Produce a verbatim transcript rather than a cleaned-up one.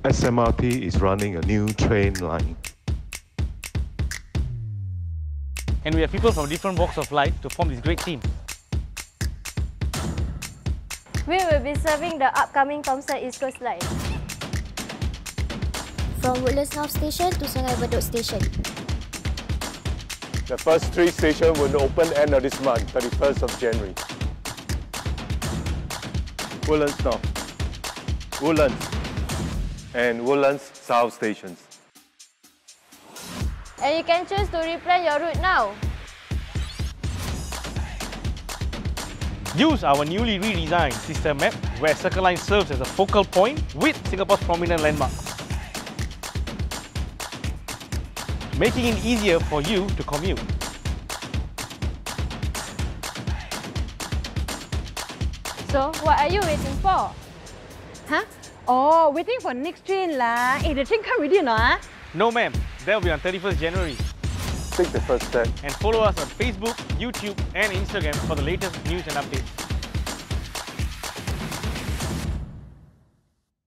S M R T is running a new train line. And we have people from different walks of life to form this great team. We will be serving the upcoming Thomson East Coast Line. From Woodlands North Station to Sungai Bedok Station. The first three stations will open end of this month, thirty-first of January. Woodlands North, Woodlands, and Woodlands South stations. And you can choose to replan your route now. Use our newly redesigned system map where Circle Line serves as a focal point with Singapore's prominent landmarks, making it easier for you to commute. So, what are you waiting for? Huh? Oh, waiting for next train lah. Eh, the train come already or not? No ma'am, that will be on thirty-first January. Take the first step. And follow us on Facebook, YouTube and Instagram for the latest news and updates.